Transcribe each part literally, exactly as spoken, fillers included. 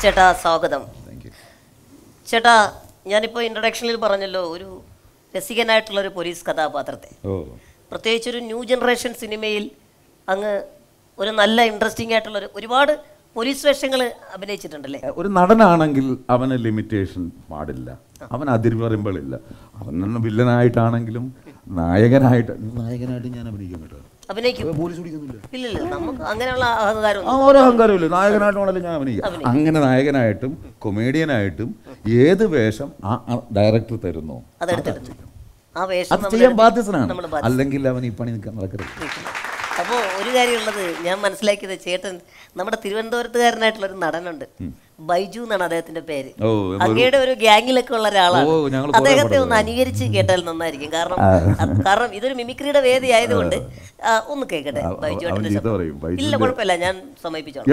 ചേട്ടാ സ്വാഗതം. ചേട്ടാ ഞാനിപ്പോൾ ഇൻട്രൊഡക്ഷനിൽ പറഞ്ഞല്ലോ ഒരു രസികനായിട്ടുള്ളൊരു പോലീസ് കഥാപാത്രത്തെ, പ്രത്യേകിച്ച് ഒരു ന്യൂ ജനറേഷൻ സിനിമയിൽ അങ്ങ് ഒരു നല്ല ഇൻട്രസ്റ്റിംഗ് ആയിട്ടുള്ളൊരു ഒരുപാട് പോലീസ് വേഷങ്ങൾ അഭിനയിച്ചിട്ടുണ്ടല്ലേ? ഒരു നടനാണെങ്കിൽ അവന് ലിമിറ്റേഷൻ പാടില്ല, അവൻ അതിർവരമ്പുകളില്ല. അവൻ വില്ലനായിട്ടാണെങ്കിലും നായകനായിട്ട് നായകനായിട്ട് ഞാൻ അഭിനയിക്കാൻ കേട്ടോ അഭിനയിക്കും. പോലീസ് ഇല്ലല്ലോ, നമുക്ക് അങ്ങനെയുള്ള അഹങ്കാരം ഓരോ അഹങ്കാരമില്ല. നായകനായിട്ടാണല്ലോ ഞാൻ അഭിനയിക്കാം. അങ്ങനെ നായകനായിട്ടും കൊമേഡിയനായിട്ടും ഏത് വേഷം ആ ഡയറക്ടർ തരുന്നോ അത് ചെയ്യാൻ ബാധ്യസ്ഥനാണ്. അല്ലെങ്കിൽ അവൻ ഈ പണി നിൽക്കാൻ നടക്കരുത്. അപ്പോൾ ഒരു കാര്യമുള്ളത് ഞാൻ മനസ്സിലാക്കിയത്, ചേട്ടൻ നമ്മുടെ തിരുവനന്തപുരത്തുകാരനായിട്ടുള്ള ഒരു നടനുണ്ട്, ബൈജു എന്നാണ് അദ്ദേഹത്തിന്റെ പേര്. അങ്ങയുടെ ഒരു ഗ്യാങ്ങിലൊക്കെ ഉള്ള ഒരാളാണ്. അദ്ദേഹത്തെ ഒന്ന് അനുകരിച്ച് കേട്ടാൽ നന്നായിരിക്കും. കാരണം കാരണം ഇതൊരു മിമിക്രിയുടെ വേദി ആയതുകൊണ്ട് ഒന്ന് കേൾക്കട്ടെ. ബൈജു ഇല്ല, കുഴപ്പമില്ല, ഞാൻ സമയിപ്പിച്ചോളാം.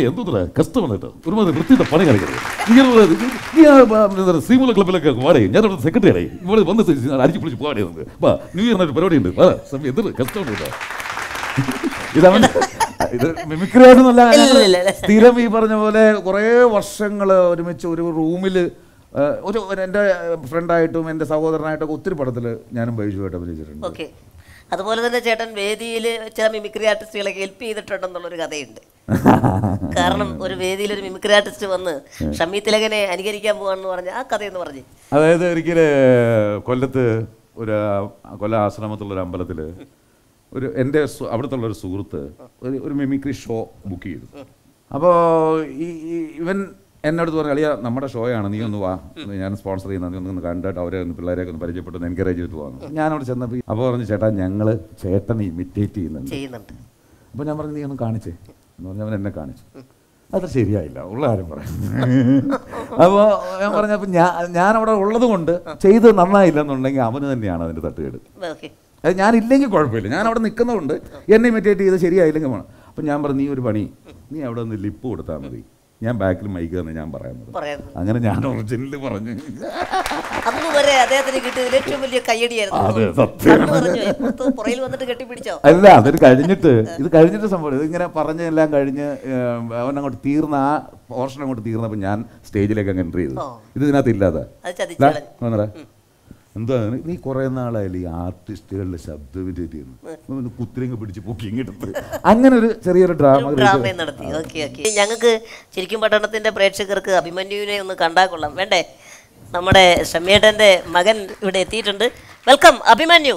ക്ലബിലൊക്കെ പാടേ ഞാൻ സെക്രട്ടറി ഇവിടെ വന്ന് അരിച്ചു പിടിച്ച് പാടേ ന്യൂ ഇയർ പരിപാടി ഉണ്ട്. കഷ്ടമുണ്ട് ഇതവൻ ഇത് മിമിക്രിയായിട്ടൊന്നുമല്ല. സ്ഥിരം ഈ പറഞ്ഞ പോലെ കുറേ വർഷങ്ങൾ ഒരുമിച്ച് ഒരു റൂമിൽ ഒരു എൻ്റെ ഫ്രണ്ടായിട്ടും എൻ്റെ സഹോദരനായിട്ടൊക്കെ ഒത്തിരി പടത്തിൽ ഞാനും ബൈജുവായിട്ട് അഭിനയിച്ചിട്ടുണ്ട്. ഓക്കെ, അതുപോലെ തന്നെ ചേട്ടൻ വേദിയിൽ ചില മിമിക്രി ആർട്ടിസ്റ്റുകളൊക്കെ ഹെൽപ്പ് ചെയ്തിട്ടുണ്ടെന്നുള്ളൊരു കഥയുണ്ട്. കാരണം ഒരു വേദിയിൽ ഒരു മിമിക്രി ആർട്ടിസ്റ്റ് വന്ന് ഷമ്മി തിലകനെ അനുകരിക്കാൻ പോവാണെന്ന് പറഞ്ഞ ആ കഥയെന്ന് പറഞ്ഞു. അതായത് ഒരിക്കല് കൊല്ലത്ത് ഒരു കൊല്ലം ആശ്രമത്തുള്ളൊരു അമ്പലത്തിൽ ഒരു എൻ്റെ അവിടുത്തുള്ളൊരു സുഹൃത്ത് ഒരു ഒരു മിമിക്രി ഷോ ബുക്ക് ചെയ്തു. അപ്പോൾ ഈ ഇവൻ എന്നോട് പറഞ്ഞു, അളിയ നമ്മുടെ ഷോയാണ്, നീ ഒന്ന് വാ, ഞാൻ സ്പോൺസർ ചെയ്യുന്ന, നീ ഒന്ന് കണ്ടിട്ട് അവരെ ഒന്ന് പിള്ളേരെയൊക്കെ ഒന്ന് പരിചയപ്പെട്ടു എൻകറേജ് ചെയ്ത് പോകാൻ. ഞാനവിടെ ചെന്നപ്പോൾ അപ്പോൾ പറഞ്ഞു, ചേട്ടാ ഞങ്ങൾ ചേട്ടൻ ഇമിറ്റേറ്റ് ചെയ്യുന്നുണ്ട്. അപ്പോൾ ഞാൻ പറഞ്ഞു, നീ ഒന്ന് കാണിച്ചേ എന്ന് പറഞ്ഞാൽ അവൻ എന്നെ കാണിച്ചു. അത്ര ശരിയായില്ല, ഉള്ള കാര്യം പറയാം. അപ്പോൾ ഞാൻ പറഞ്ഞപ്പോൾ ഞാൻ ഞാനവിടെ ഉള്ളത് കൊണ്ട് ചെയ്ത് നന്നായില്ല എന്നുണ്ടെങ്കിൽ അവന് തന്നെയാണ് അതിൻ്റെ തട്ടുകേട്. അത് ഞാനില്ലെങ്കിൽ കുഴപ്പമില്ല, ഞാൻ അവിടെ നിൽക്കുന്നതുകൊണ്ട് എന്നെ ഇമിറ്റേറ്റ് ചെയ്ത് ശരിയായില്ലെങ്കിൽ വേണം. അപ്പം ഞാൻ പറഞ്ഞു, നീ ഒരു പണി, നീ അവിടെ നിന്ന് ലിപ്പ് കൊടുത്താൽ മതി, ഞാൻ ബാക്കിൽ മൈക്ക് തന്നെ ഞാൻ പറയുന്നത്. അങ്ങനെ ഞാൻ ഒറിജിനൽ പറഞ്ഞു. അല്ല, അതൊരു കഴിഞ്ഞിട്ട് ഇത് കഴിഞ്ഞിട്ട് സംഭവം ഇതിങ്ങനെ പറഞ്ഞെല്ലാം കഴിഞ്ഞ് അവൻ അങ്ങോട്ട് തീർന്ന ആ പോർഷൻ അങ്ങോട്ട് തീർന്നപ്പോൾ ഞാൻ സ്റ്റേജിലേക്ക് അങ്ങ് എൻ്റർ ചെയ്തു. ഇത് ഇതിനകത്ത് ഇല്ലാതെ എന്താ, നീ കുറേ നാളായാലും ഈ ആർട്ടിസ്റ്റുകളുടെ ശബ്ദം ഇമിറ്റേറ്റ് ചെയ്യുന്നു, കുത്തിരിങ്ങ് പിടിച്ച് പൊക്കി ഇങ്ങോട്ട് അങ്ങനെ ഒരു ചെറിയൊരു ഡ്രാമ നടത്തി. ഓക്കെ ഓക്കെ, ഞങ്ങൾക്ക് ശരിക്കും പട്ടണത്തിന്റെ പ്രേക്ഷകർക്ക് അഭിമന്യുവിനെ ഒന്ന് കണ്ടാൽ കൊള്ളാം. വേണ്ടേ? നമ്മുടെ ഷമ്മിയേട്ടന്റെ മകൻ ഇവിടെ എത്തിയിട്ടുണ്ട്. വെൽക്കം അഭിമന്യു.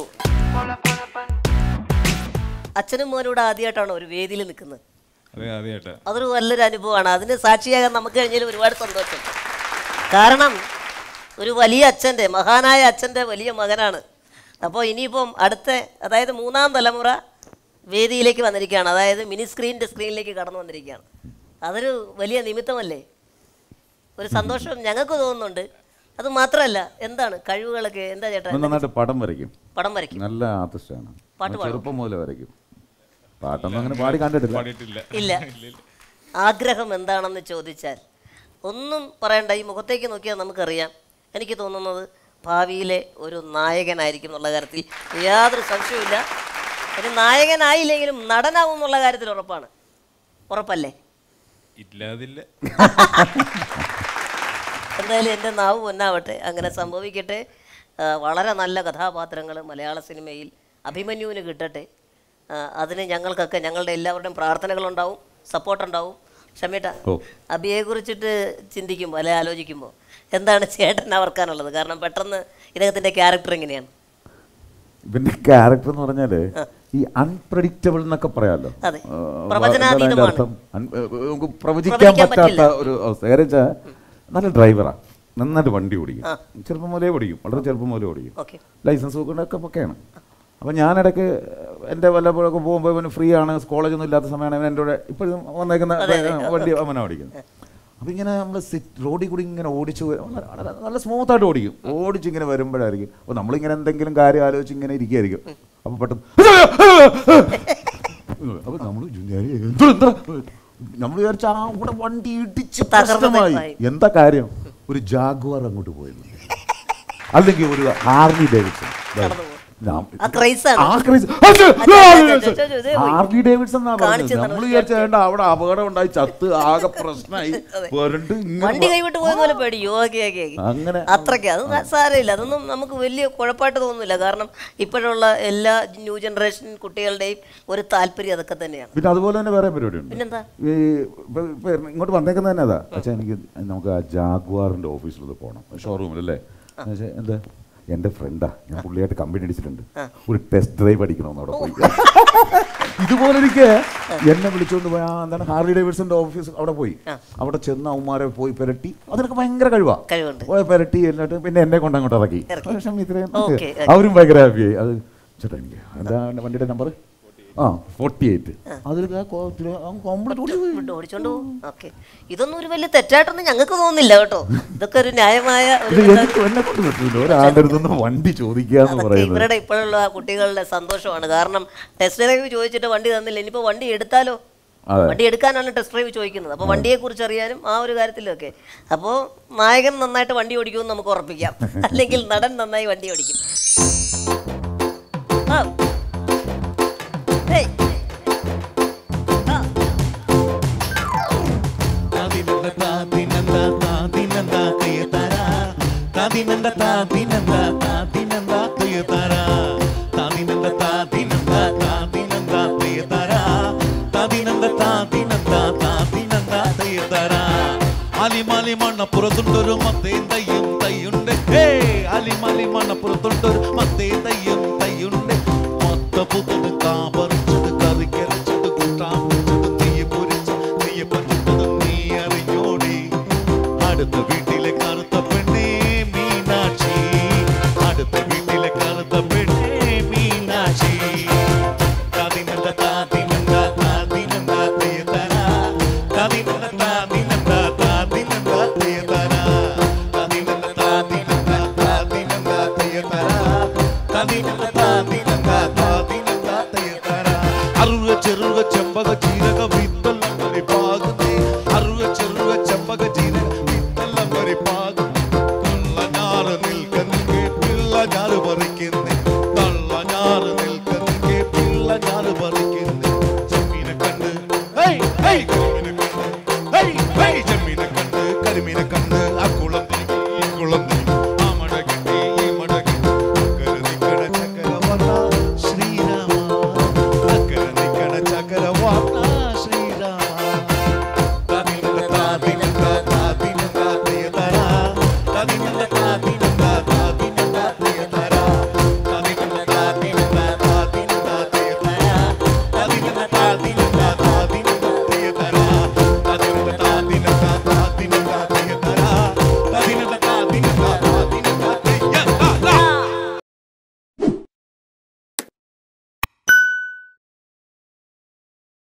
അച്ഛനും മോനൂടെ ആദ്യമായിട്ടാണോ ഒരു വേദിയിൽ നിൽക്കുന്നത്? അതൊരു നല്ലൊരു അനുഭവമാണ്. അതിന് സാക്ഷിയാകാൻ നമുക്ക് കഴിഞ്ഞാൽ ഒരുപാട് സന്തോഷം. കാരണം ഒരു വലിയ അച്ഛൻ്റെ, മഹാനായ അച്ഛൻ്റെ വലിയ മകനാണ്. അപ്പോൾ ഇനിയിപ്പം അടുത്ത, അതായത് മൂന്നാം തലമുറ വേദിയിലേക്ക് വന്നിരിക്കുകയാണ്, അതായത് മിനി സ്ക്രീനിൻ്റെ സ്ക്രീനിലേക്ക് കടന്നു വന്നിരിക്കുകയാണ്. അതൊരു വലിയ നിമിത്തമല്ലേ? ഒരു സന്തോഷം ഞങ്ങൾക്ക് തോന്നുന്നുണ്ട്. അത് മാത്രമല്ല, എന്താണ് കഴിവുകളൊക്കെ എന്താ ചേട്ടാ? നന്നായിട്ട് പടം വരയ്ക്കും. പടം വരയ്ക്കും. നല്ല ആർട്ടിസ്റ്റാണ്. ചെറുപ്പം മുതലേ വരയ്ക്കും. പാട്ടൊന്നും അങ്ങനെ പാടി കണ്ടിട്ടില്ല. ഇല്ല. ആഗ്രഹം എന്താണെന്ന് ചോദിച്ചാൽ ഒന്നും പറയണ്ട, ഈ മുഖത്തേക്ക് നോക്കിയാൽ നമുക്കറിയാം. എനിക്ക് തോന്നുന്നത് ഭാവിയിലെ ഒരു നായകനായിരിക്കും എന്നുള്ള കാര്യത്തിൽ യാതൊരു സംശയവുമില്ല. ഒരു നായകനായില്ലെങ്കിലും നടനാവും എന്നുള്ള കാര്യത്തിൽ ഉറപ്പാണ്. ഉറപ്പല്ലേ? ഇല്ലാതില്ല. എന്തായാലും എൻ്റെ നാവ് പൊന്നാവട്ടെ, അങ്ങനെ സംഭവിക്കട്ടെ. വളരെ നല്ല കഥാപാത്രങ്ങൾ മലയാള സിനിമയിൽ അഭിമന്യുവിന് കിട്ടട്ടെ. അതിന് ഞങ്ങൾക്കൊക്കെ ഞങ്ങളുടെ എല്ലാവരുടെയും പ്രാർത്ഥനകളുണ്ടാവും, സപ്പോർട്ടുണ്ടാവും. ഷമീട്ട, അബിയെ കുറിച്ചിട്ട് ചിന്തിക്കുമ്പോൾ അല്ലെ ആലോചിക്കുമ്പോൾ എന്താണ് ചേട്ടൻ അവർക്കാനുള്ളത്? കാരണം പെട്ടെന്ന് ഇദ്ദേഹത്തിന്റെ ക്യാരക്ടർ എങ്ങനെയാണ്? ഇവന്റെ ക്യാരക്ടർ എന്ന് പറഞ്ഞാല് ഈ അൺപ്രഡിക്റ്റബിൾ എന്നൊക്കെ പറയാമല്ലോ, നമുക്ക് പ്രവചിക്കാൻ പറ്റാത്ത ഒരു അവസ്ഥ. നല്ല ഡ്രൈവറാണ്, നന്നായിട്ട് വണ്ടി ഓടിക്കും, ചെറുപ്പം മുതലേ ഓടിക്കും, വളരെ ചെറുപ്പം മുതലേ ഓടിക്കും, ലൈസൻസ് ഒക്കെ ഒക്കെയാണ്. അപ്പം ഞാനിടയ്ക്ക് എൻ്റെ വല്ലപ്പോഴൊക്കെ പോകുമ്പോൾ ഇവന് ഫ്രീ ആണ്, കോളേജൊന്നും ഇല്ലാത്ത സമയമാണ് ഇവൻ എൻ്റെ കൂടെ ഇപ്പോഴും വന്നേക്കുന്ന വണ്ടി അവനാണ് ഓടിക്കുന്നത്. അപ്പം ഇങ്ങനെ നമ്മൾ സിറ്റ് റോഡിൽ കൂടി ഇങ്ങനെ ഓടിച്ച് നല്ല സ്മൂത്തായിട്ട് ഓടിക്കും. ഓടിച്ചിങ്ങനെ വരുമ്പോഴായിരിക്കും അപ്പോൾ നമ്മളിങ്ങനെ എന്തെങ്കിലും കാര്യം ആലോചിച്ച് ഇങ്ങനെ ഇരിക്കുകയായിരിക്കും. അപ്പോൾ പെട്ടെന്ന് അപ്പോൾ നമ്മൾ എന്താ നമ്മൾ വിചാരിച്ച ആ കൂടെ വണ്ടി ഇടിച്ച് പ്രശ്നമായി. എന്താ കാര്യം? ഒരു ജാഗ്വാർ അങ്ങോട്ട് പോയിരുന്നു, അല്ലെങ്കിൽ ഒരു ഹാർലി ഡേവിഡ്സൺ ഹാർലി ഡേവിഡ്സൺ എന്നാ പറഞ്ഞത്. നമ്മൾ വിചാരിച്ചേണ്ട അവിടെ അപകടം ഉണ്ടായി ചത്ത് ആകെ പ്രശ്നമായി വണ്ടി കൈവിട്ട് പോയെന്ന് പേടിയോ. അങ്ങനെ അത്രയ്ക്ക് അത് സാരമില്ല, അതൊന്നും നമുക്ക് വലിയ കുഴപ്പമായിട്ട് തോന്നുന്നില്ല. കാരണം ഇപ്പോഴുള്ള എല്ലാ ന്യൂ ജനറേഷൻ കുട്ടികളുടെയും ഒരു താല്പര്യം അതൊക്കെ തന്നെയാണ്. പിന്നെ അതുപോലെ തന്നെ വേറെ പരിപാടിയുണ്ട്. പിന്നെന്താ ഈ ഇങ്ങോട്ട് വന്നേക്കുന്നത് തന്നെ അതാ. പക്ഷേ എനിക്ക് നമുക്ക് ആ ജാഗ്വാറിന്റെ ഓഫീസിലത് പോകണം, ഷോറൂമിലല്ലേ. എന്താ എൻ്റെ ഫ്രണ്ടാ, ഞാൻ പുള്ളിയായിട്ട് കമ്പനി അടിച്ചിട്ടുണ്ട്, ഒരു ടെസ്റ്റ് ഡ്രൈവ് അടിക്കണമെന്ന് അവിടെ പോയി. ഇതുപോലെ എനിക്ക് എന്നെ വിളിച്ചുകൊണ്ട് പോയി എന്താണ് ഹാർലി ഡേവിഡ്സന്റെ ഓഫീസ് അവിടെ പോയി. അവിടെ ചെന്ന് അവന്മാരെ പോയി പെരട്ടി, അതിനൊക്കെ ഭയങ്കര കഴിവാ. പോയി പെരട്ടി എന്നിട്ട് പിന്നെ എന്നെ കൊണ്ട് അങ്ങോട്ട് ഇറക്കി. ഇത്രയും അവരും ഭയങ്കര ഹാപ്പിയായി. അത് ചേട്ടാ എനിക്ക് എന്താ വണ്ടിയുടെ നമ്പർ ആ ഫോർട്ടി എയ്റ്റ് അതിൽ ഓടിച്ചോണ്ട് പോകും. ഓക്കെ, ഇതൊന്നും ഒരു വലിയ തെറ്റായിട്ടൊന്നും ഞങ്ങൾക്ക് തോന്നുന്നില്ല കേട്ടോ. ഇതൊക്കെ ഒരു ന്യായമായ വണ്ടി ചോദിക്കാന്ന് പറയുന്നത് ഇവരുടെ ഇപ്പോഴുള്ള കുട്ടികളുടെ സന്തോഷമാണ്. കാരണം ടെസ്റ്റ് ഡ്രൈവ് ചോദിച്ചിട്ട് വണ്ടി തന്നില്ല, ഇനിയിപ്പോ വണ്ടി എടുത്താലോ, വണ്ടി എടുക്കാനാണ് ടെസ്റ്റ് ഡ്രൈവ് ചോദിക്കുന്നത്. അപ്പോൾ വണ്ടിയെ കുറിച്ച് അറിയാനും ആ ഒരു കാര്യത്തിലൊക്കെ. അപ്പോൾ നായകൻ നന്നായിട്ട് വണ്ടി ഓടിക്കുമെന്ന് നമുക്ക് ഉറപ്പിക്കാം, അല്ലെങ്കിൽ നടൻ നന്നായി വണ്ടി ഓടിക്കും. ആ അലിമാലി മണ്ണപ്പുറത്തുണ്ടൊരു മത്തയും തയ്യും തയ്യുണ്ട്. ഹേ അലിമാലി മണ്ണപ്പുറത്തുണ്ടൊരു മത്തയും തയ്യും തയ്യുണ്ട്. മത്ത പുത്തത് കാപറിച്ചത് കറിക്കരച്ചത് കൂട്ടാൻ വെച്ചത് നെയ്യ് പൊരിച്ചത് നെയ്യ് പൊരിച്ചത് നീ അറിഞ്ഞോടി. അടുത്ത വീട്ടിലെ കറുത്ത പെണ്ണേ മീനാക്ഷി, അടുത്ത വീട്ടിലെ കറുത്ത പെണ്ണേ മീനാക്ഷി. കാതിനന്ദ കാതിനന്ദ കാതിനന്ദ തയ്യതര കാതിനന്ദ കാതിനന്ദ കാതിനന്ദ തയ്യതര കാതിനന്ദ കാതിനന്ദ കാതിനന്ദ തയ്യതര കാതിനന്ദ കാതിനന്ദ കാതിനന്ദ തയ്യതര. അറുക ചെറുക ചെമ്പക ചീരക വിത്തെല്ലാം വരി പാകുന്നേ, അറുക ചെറുക ചെമ്പക ചീരക വിത്തെല്ലാം വരി പാകുന്നേ. പിള്ള ഞാറ് നിൽക്കുന്നേ, പിള്ള ഞാറ് പറിക്കുന്നേ.